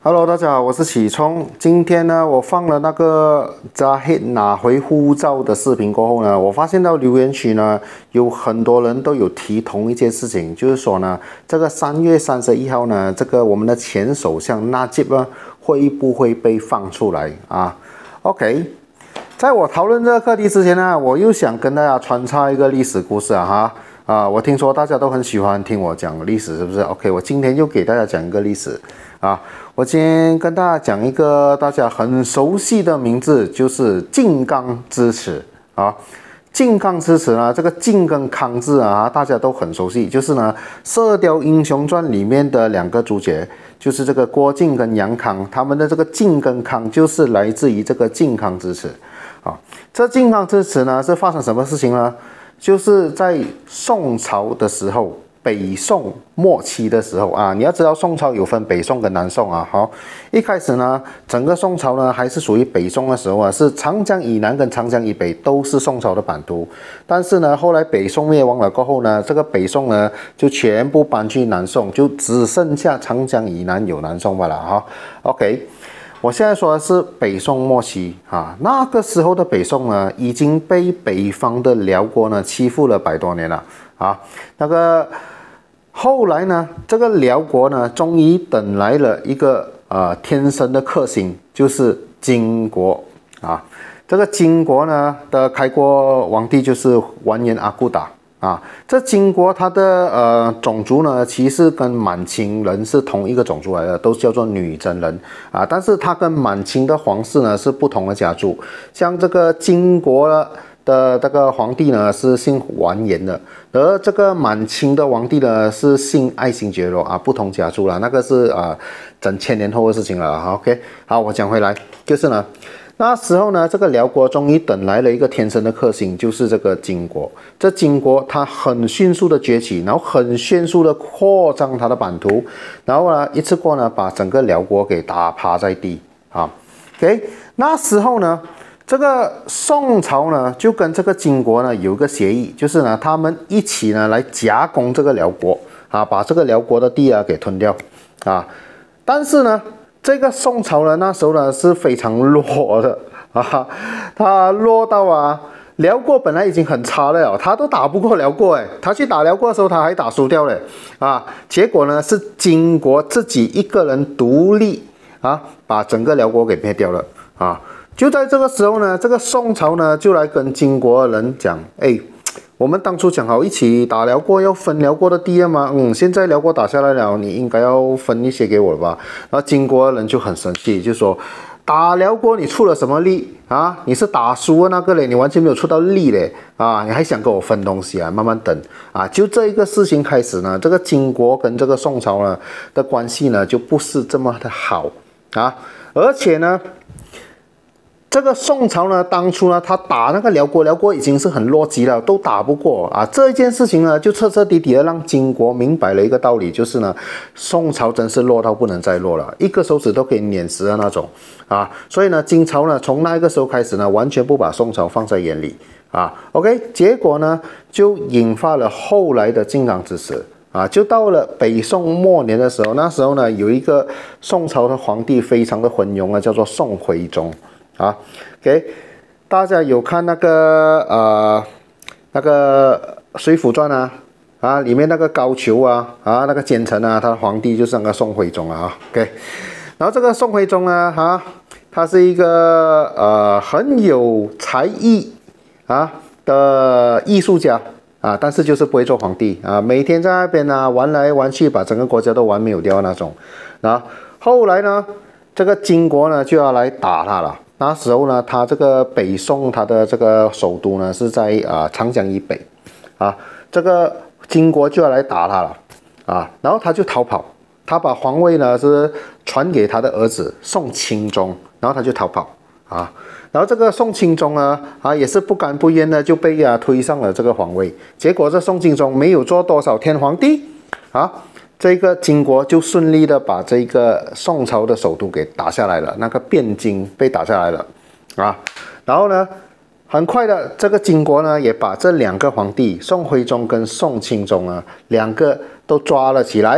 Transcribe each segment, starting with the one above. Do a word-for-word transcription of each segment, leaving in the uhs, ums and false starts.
Hello，大家好，我是启聪。今天呢，我放了那个扎黑拿回护照的视频过后呢，我发现到留言区呢有很多人都有提同一件事情，就是说呢，这个三月三十一号呢，这个我们的前首相纳吉呢会不会被放出来啊 ？OK， 在我讨论这个课题之前呢，我又想跟大家穿插一个历史故事啊哈。啊，我听说大家都很喜欢听我讲历史，是不是 ？OK， 我今天就给大家讲一个历史啊。我今天跟大家讲一个大家很熟悉的名字，就是靖康之耻啊。靖康之耻呢，这个靖跟康字啊，大家都很熟悉，就是呢《射雕英雄传》里面的两个主角，就是这个郭靖跟杨康，他们的这个靖跟康就是来自于这个靖康之耻啊。这靖康之耻呢，是发生什么事情呢？就是在宋朝的时候，北宋末期的时候啊，你要知道宋朝有分北宋跟南宋啊。好，一开始呢，整个宋朝呢还是属于北宋的时候啊，是长江以南跟长江以北都是宋朝的版图。但是呢，后来北宋灭亡了过后呢，这个北宋呢就全部搬去南宋，就只剩下长江以南有南宋罢了哈。OK。我现在说的是北宋末期啊，那个时候的北宋呢，已经被北方的辽国呢欺负了百多年了啊。那个后来呢，这个辽国呢，终于等来了一个呃天生的克星，就是金国啊。这个金国呢的开国皇帝就是完颜阿骨打。啊，这金国它的呃种族呢，其实跟满清人是同一个种族来的，都叫做女真人啊。但是它跟满清的皇室呢是不同的家族，像这个金国的这个皇帝呢是姓完颜的，而这个满清的皇帝呢是姓爱新觉罗啊，不同家族了，那个是啊、呃、整千年后的事情了。好 ，OK， 好，我讲回来，就是呢。那时候呢，这个辽国终于等来了一个天生的克星，就是这个金国。这金国它很迅速的崛起，然后很迅速的扩张它的版图，然后呢，一次过呢把整个辽国给打趴在地啊。OK， 那时候呢，这个宋朝呢就跟这个金国呢有一个协议，就是呢他们一起呢来夹攻这个辽国啊，把这个辽国的地啊给吞掉啊。但是呢，这个宋朝呢，那时候呢是非常弱的啊，他弱到啊，辽国本来已经很差了，他都打不过辽国哎，他去打辽国的时候他还打输掉了啊，结果呢是金国自己一个人独立啊，把整个辽国给灭掉了啊。就在这个时候呢，这个宋朝呢就来跟金国的人讲，哎。我们当初讲好一起打辽国，要分辽国的地了吗？嗯，现在辽国打下来了，你应该要分一些给我了吧？然后金国的人就很生气，就说打辽国你出了什么力啊？你是打输的那个嘞，你完全没有出到力嘞啊！你还想跟我分东西啊？慢慢等啊！就这一个事情开始呢，这个金国跟这个宋朝呢的关系呢就不是这么的好啊，而且呢。这个宋朝呢，当初呢，他打那个辽国，辽国已经是很弱鸡了，都打不过啊。这一件事情呢，就彻彻底底的让金国明白了一个道理，就是呢，宋朝真是弱到不能再弱了，一个手指都可以碾死的那种啊。所以呢，金朝呢，从那个时候开始呢，完全不把宋朝放在眼里啊。OK， 结果呢，就引发了后来的靖康之耻。啊，就到了北宋末年的时候，那时候呢，有一个宋朝的皇帝非常的昏庸啊，叫做宋徽宗。啊 ，OK， 大家有看那个呃那个《水浒传》啊啊，里面那个高俅啊啊那个奸臣啊，他的皇帝就是那个宋徽宗啊 ，OK， 然后这个宋徽宗呢，啊，他是一个呃很有才艺啊的艺术家啊，但是就是不会做皇帝啊，每天在那边啊玩来玩去，把整个国家都玩没有掉那种啊。后来呢，这个金国呢就要来打他了。那时候呢，他这个北宋，他的这个首都呢是在啊、呃、长江以北，啊，这个金国就要来打他了，啊，然后他就逃跑，他把皇位呢是传给他的儿子宋钦宗，然后他就逃跑，啊，然后这个宋钦宗呢，啊也是不甘不愿的就被啊推上了这个皇位，结果这宋钦宗没有做多少天皇帝，啊。这个金国就顺利的把这个宋朝的首都给打下来了，那个汴京被打下来了，啊，然后呢，很快的这个金国呢也把这两个皇帝宋徽宗跟宋钦宗啊两个都抓了起来，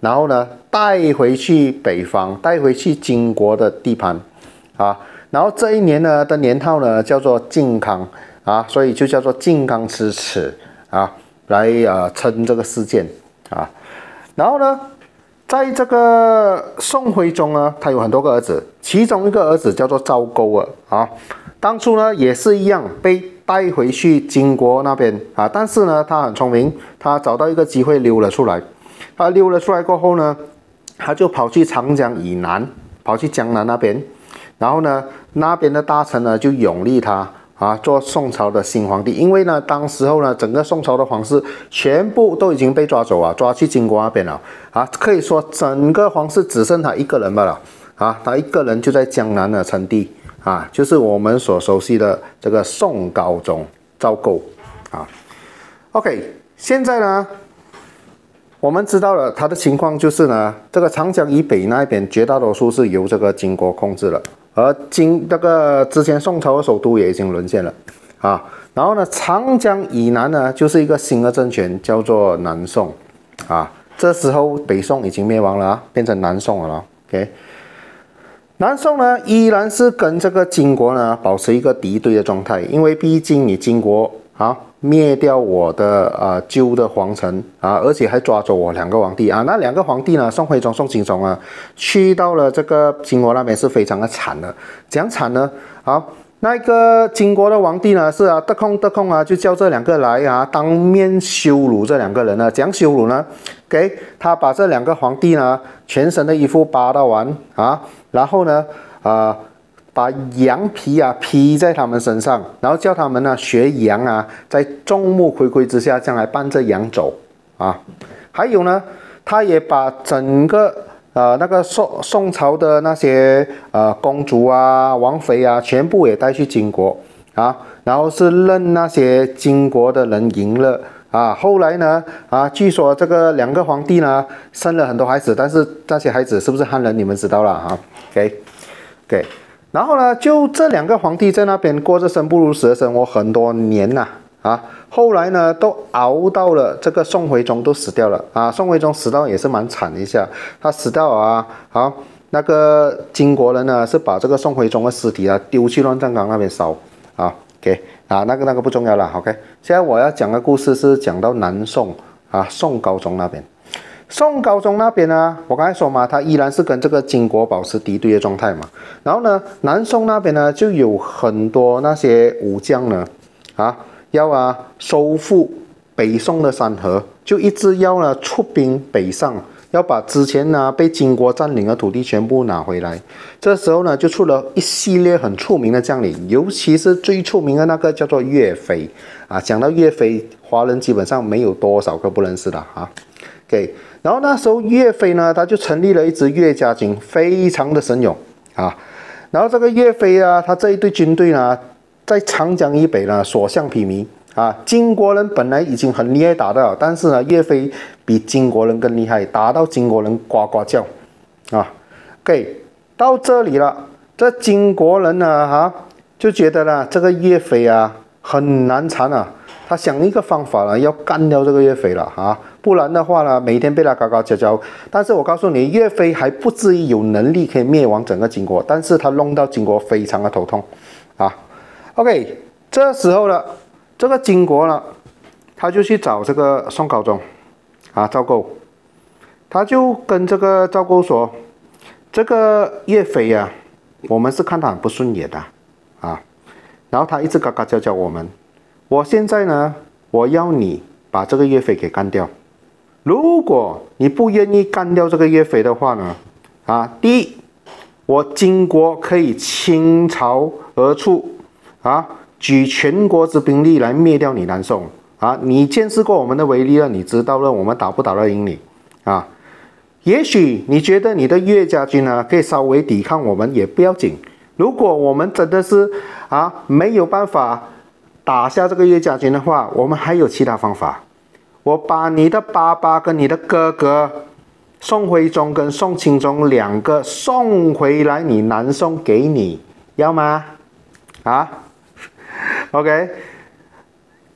然后呢带回去北方，带回去金国的地盘啊。然后这一年呢的年号呢叫做靖康啊，所以就叫做靖康之耻啊，来呃称这个事件啊。然后呢，在这个宋徽宗呢，他有很多个儿子，其中一个儿子叫做赵构啊啊，当初呢也是一样被带回去金国那边啊，但是呢他很聪明，他找到一个机会溜了出来。他溜了出来过后呢，他就跑去长江以南，跑去江南那边，然后呢，那边的大臣呢就拥立他啊做宋朝的新皇帝。因为呢，当时候呢，整个宋朝的皇室全部都已经被抓走啊，抓去金国那边了啊，可以说整个皇室只剩他一个人罢了啊，他一个人就在江南的称帝啊，就是我们所熟悉的这个宋高宗赵构啊。OK， 现在呢。我们知道了他的情况就是呢，这个长江以北那边绝大多数是由这个金国控制了，而金这个之前宋朝的首都也已经沦陷了啊。然后呢，长江以南呢就是一个新的政权，叫做南宋啊。这时候北宋已经灭亡了啊，变成南宋了。OK， 南宋呢依然是跟这个金国呢保持一个敌对的状态，因为毕竟你金国啊。灭掉我的呃旧的皇城啊，而且还抓走我两个皇帝啊。那两个皇帝呢，宋徽宗、宋钦宗啊，去到了这个金国那边是非常的惨的。怎样惨呢？啊，那个金国的皇帝呢是啊得空得空啊，就叫这两个来啊，当面羞辱这两个人呢。怎样羞辱呢？给他把这两个皇帝呢全身的衣服扒到完啊，然后呢啊。呃把羊皮啊披在他们身上，然后叫他们呢学羊啊，在众目睽睽之下这样来伴着羊走啊。还有呢，他也把整个呃那个宋宋朝的那些呃公主啊、王妃啊，全部也带去金国啊，然后是任那些金国的人赢了啊。后来呢啊，据说这个两个皇帝呢生了很多孩子，但是那些孩子是不是汉人，你们知道了啊 ？OK OK。然后呢，就这两个皇帝在那边过着生不如死的生活很多年呐、啊，啊，后来呢都熬到了这个宋徽宗都死掉了啊，宋徽宗死到也是蛮惨的一下，他死掉啊，好，那个金国人呢是把这个宋徽宗的尸体啊丢去乱葬岗那边烧啊 ，OK 啊，那个那个不重要了 ，OK， 现在我要讲的故事是讲到南宋啊，宋高宗那边。宋高宗那边呢，我刚才说嘛，他依然是跟这个金国保持敌对的状态嘛。然后呢，南宋那边呢，就有很多那些武将呢，啊，要啊收复北宋的山河，就一直要呢出兵北上，要把之前呢被金国占领的土地全部拿回来。这时候呢，就出了一系列很出名的将领，尤其是最出名的那个叫做岳飞啊。讲到岳飞，华人基本上没有多少个不认识的啊。OK。然后那时候岳飞呢，他就成立了一支岳家军，非常的神勇啊。然后这个岳飞啊，他这一队军队呢，在长江以北呢，所向披靡啊。金国人本来已经很厉害打的，但是呢，岳飞比金国人更厉害，打到金国人呱呱叫啊。OK， 到这里了，这金国人呢，哈、啊，就觉得呢，这个岳飞啊很难缠啊。他想一个方法呢，要干掉这个岳飞了啊，不然的话呢，每天被他搞搞教教。但是我告诉你，岳飞还不至于有能力可以灭亡整个金国，但是他弄到金国非常的头痛啊。OK， 这时候呢，这个金国呢，他就去找这个宋高宗啊，赵构，他就跟这个赵构说，这个岳飞啊，我们是看他很不顺眼的啊，然后他一直嘎嘎叫叫我们。我现在呢，我要你把这个岳飞给干掉。如果你不愿意干掉这个岳飞的话呢，啊，第一，我金国可以倾巢而出，啊，举全国之兵力来灭掉你南宋。啊，你见识过我们的威力了，你知道了我们打不打得赢你，啊，也许你觉得你的岳家军呢可以稍微抵抗我们也不要紧。如果我们真的是啊没有办法打下这个岳家军的话，我们还有其他方法。我把你的爸爸跟你的哥哥宋徽宗跟宋钦宗两个送回来，你南宋给你，要吗？啊 ，OK。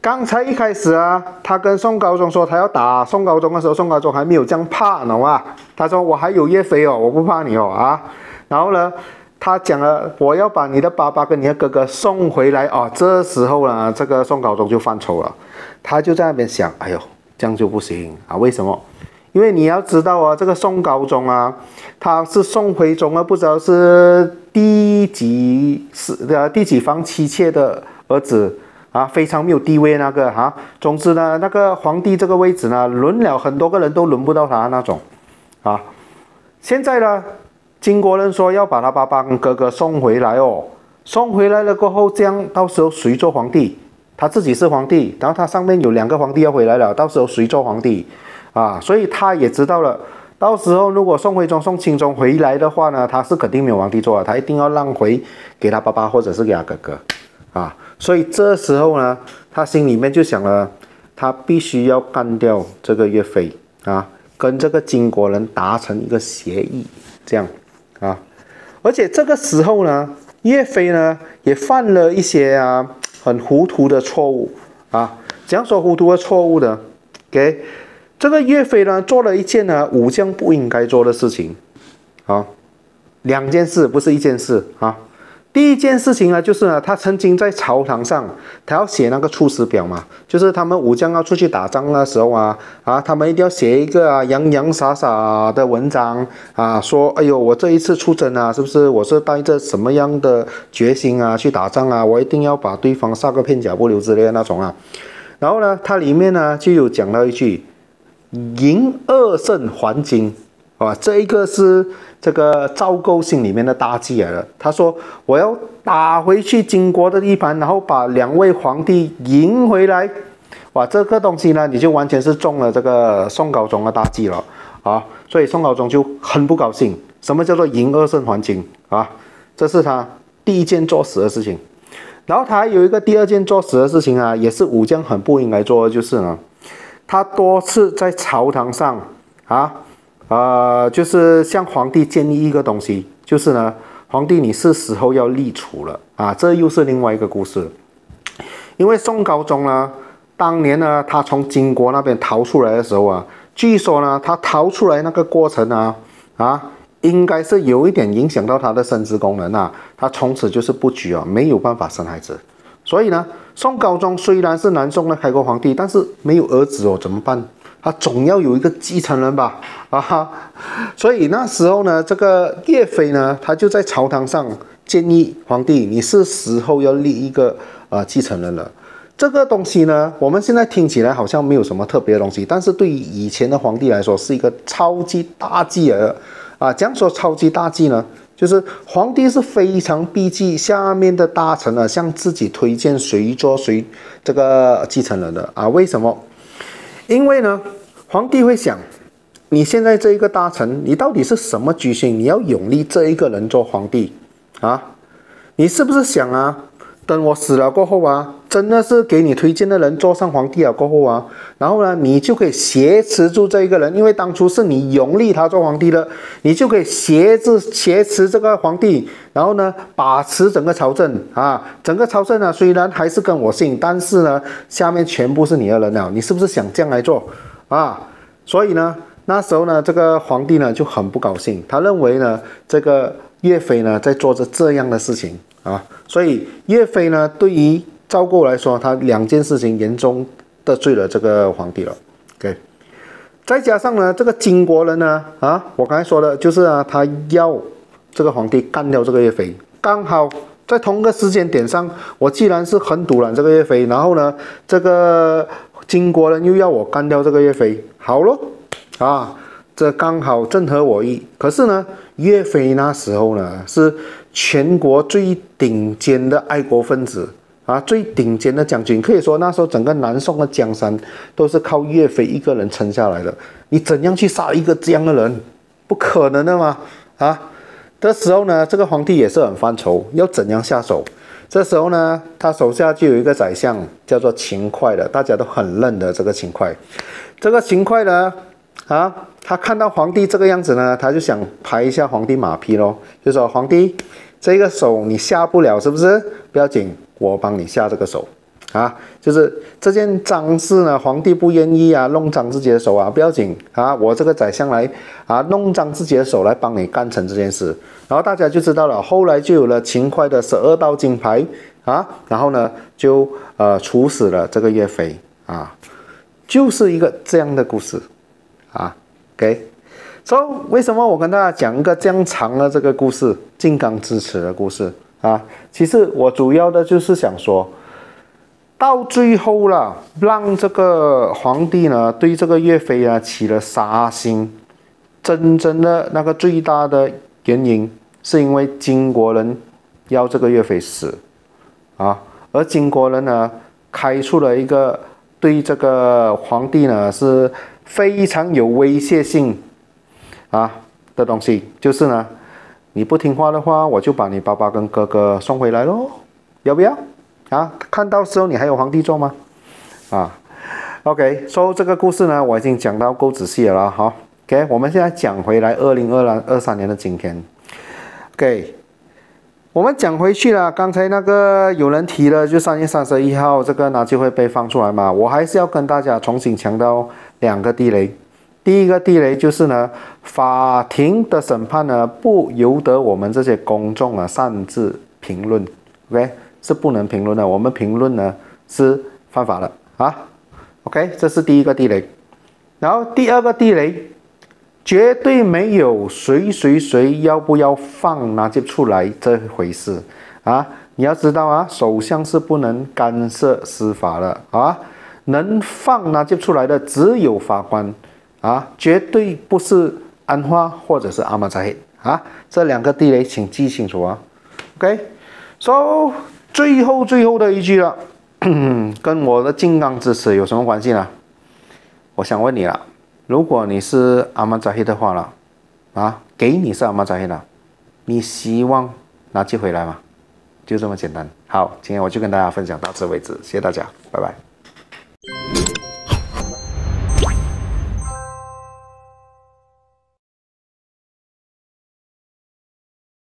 刚才一开始啊，他跟宋高宗说他要打宋高宗的时候，宋高宗还没有这样怕，懂吗？他说我还有岳飞哦，我不怕你哦啊。然后呢，他讲了我要把你的爸爸跟你的哥哥送回来哦。这时候呢，这个宋高宗就犯愁了，他就在那边想，哎呦，这样就不行啊？为什么？因为你要知道啊，这个宋高宗啊，他是宋徽宗啊，不知道是第几是呃第几房妻妾的儿子啊，非常没有地位那个啊。总之呢，那个皇帝这个位置呢，轮了很多个人都轮不到他那种啊。现在呢，金国人说要把他爸爸跟哥哥送回来哦，送回来了过后，这样到时候谁做皇帝？他自己是皇帝，然后他上面有两个皇帝要回来了，到时候谁做皇帝？啊，所以他也知道了，到时候如果宋徽宗、宋钦宗回来的话呢，他是肯定没有皇帝做的，他一定要让回给他爸爸或者是给他哥哥，啊，所以这时候呢，他心里面就想了，他必须要干掉这个岳飞啊，跟这个金国人达成一个协议，这样啊，而且这个时候呢，岳飞呢也犯了一些啊很糊涂的错误啊，怎样说糊涂的错误呢？给。这个岳飞呢，做了一件呢武将不应该做的事情，啊，两件事不是一件事啊。第一件事情呢，就是呢，他曾经在朝堂上，他要写那个出师表嘛，就是他们武将要出去打仗的时候啊，啊，他们一定要写一个啊洋洋洒洒的文章啊，说，哎呦，我这一次出征啊，是不是我是带着什么样的决心啊去打仗啊？我一定要把对方杀个片甲不留之类的那种啊。然后呢，它里面呢就有讲到一句。赢二胜还京，啊，这一个是这个赵构心里面的大计来了。他说：“我要打回去金国的地盘，然后把两位皇帝赢回来。”哇，这个东西呢，你就完全是中了这个宋高宗的大计了啊！所以宋高宗就很不高兴。什么叫做赢二胜还京啊？这是他第一件作死的事情。然后他还有一个第二件作死的事情啊，也是武将很不应该做的，就是呢。他多次在朝堂上啊，呃，就是向皇帝建议一个东西，就是呢，皇帝你是时候要立储了啊，这又是另外一个故事。因为宋高宗呢，当年呢，他从金国那边逃出来的时候啊，据说呢，他逃出来那个过程啊，啊，应该是有一点影响到他的生殖功能啊，他从此就是不举啊，没有办法生孩子。所以呢，宋高宗虽然是南宋的开国皇帝，但是没有儿子哦，怎么办？他总要有一个继承人吧，啊，所以那时候呢，这个岳飞呢，他就在朝堂上建议皇帝，你是时候要立一个呃继承人了。这个东西呢，我们现在听起来好像没有什么特别的东西，但是对于以前的皇帝来说，是一个超级大计儿啊。怎样说超级大计呢？就是皇帝是非常避忌下面的大臣啊，向自己推荐谁做谁这个继承人的啊？为什么？因为呢，皇帝会想，你现在这一个大臣，你到底是什么居心？你要拥立这一个人做皇帝啊？你是不是想啊？等我死了过后啊，真的是给你推荐的人做上皇帝了过后啊，然后呢，你就可以挟持住这一个人，因为当初是你拥立他做皇帝的，你就可以挟制挟持这个皇帝，然后呢，把持整个朝政啊，整个朝政呢，虽然还是跟我姓，但是呢，下面全部是你的人了，你是不是想这样来做啊？所以呢，那时候呢，这个皇帝呢就很不高兴，他认为呢，这个岳飞呢在做着这样的事情。啊，所以岳飞呢，对于赵构来说，他两件事情严重得罪了这个皇帝了。OK， 再加上呢，这个金国人呢，啊，我刚才说的就是啊，他要这个皇帝干掉这个岳飞，刚好在同个时间点上，我既然是很堵拦这个岳飞，然后呢，这个金国人又要我干掉这个岳飞，好咯，啊。这刚好正合我意。可是呢，岳飞那时候呢是全国最顶尖的爱国分子啊，最顶尖的将军，可以说那时候整个南宋的江山都是靠岳飞一个人撑下来的。你怎样去杀一个这样的人？不可能的嘛！啊，这时候呢，这个皇帝也是很犯愁，要怎样下手？这时候呢，他手下就有一个宰相叫做秦桧的，大家都很认的这个秦桧。这个秦桧呢，啊。他看到皇帝这个样子呢，他就想拍一下皇帝马屁咯，就说皇帝这个手你下不了是不是？不要紧，我帮你下这个手啊，就是这件脏事呢，皇帝不愿意啊，弄脏自己的手啊，不要紧啊，我这个宰相来啊，弄脏自己的手来帮你干成这件事，然后大家就知道了，后来就有了秦桧的十二道金牌啊，然后呢就呃处死了这个岳飞啊，就是一个这样的故事啊 ，OK。所以为什么我跟大家讲一个这样长的这个故事，金刚智齿的故事啊？其实我主要的就是想说。到最后了，让这个皇帝呢对这个岳飞啊起了杀心，真正的那个最大的原因是因为金国人要这个岳飞死啊，而金国人呢开出了一个对这个皇帝呢是非常有威胁性啊的东西，就是呢你不听话的话，我就把你爸爸跟哥哥送回来咯，要不要？啊，看到时候你还有皇帝做吗？啊 ，OK， 所以这个故事呢，我已经讲到够仔细了哈。OK， 我们现在讲回来，二零二三年的今天 ，OK， 我们讲回去了。刚才那个有人提了，就三月三十一号这个拿就会被放出来嘛，我还是要跟大家重新强调两个地雷。第一个地雷就是呢，法庭的审判呢，不由得我们这些公众啊擅自评论 ，OK。是不能评论的，我们评论呢是犯法的啊。OK， 这是第一个地雷。然后第二个地雷，绝对没有谁谁谁要不要放拿接出来这回事啊。你要知道啊，首相是不能干涉司法的啊，能放拿接出来的只有法官啊，绝对不是安华或者是阿马扎黑啊。这两个地雷请记清楚啊。OK，so。最后最后的一句了，跟我的金刚智齿有什么关系呢？我想问你了，如果你是阿曼扎黑的话了，啊，给你是阿曼扎黑了，你希望拿去回来吗？就这么简单。好，今天我就跟大家分享到此为止，谢谢大家，拜拜。